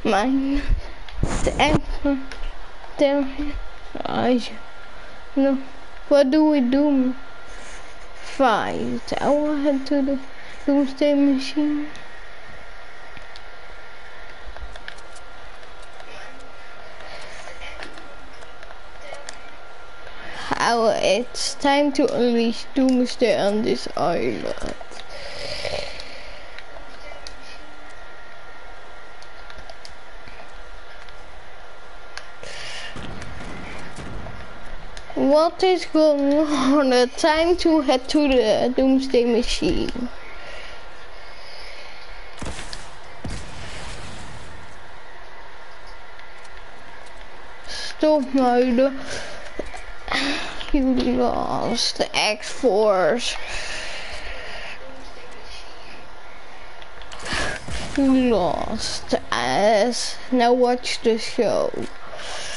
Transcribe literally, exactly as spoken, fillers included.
Mine. The anchor. There. I. No. What do we do? Fight. I will head to the doomsday machine. How it's time to unleash doomsday on this island. What is going on? It's time to head to the doomsday machine. Stop, Midas. You lost the X-Force. You lost. As now watch the show.